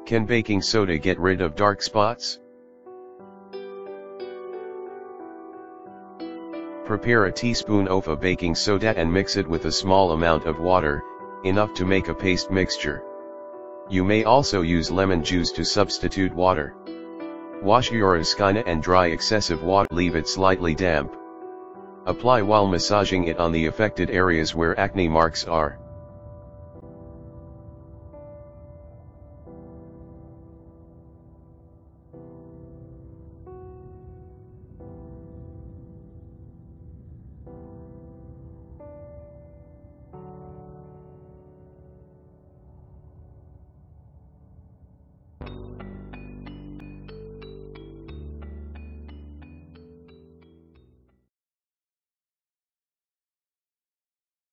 Can baking soda get rid of dark spots? Prepare a teaspoon of baking soda and mix it with a small amount of water, enough to make a paste mixture. You may also use lemon juice to substitute water. Wash your skin and dry excessive water, leave it slightly damp. Apply while massaging it on the affected areas where acne marks are.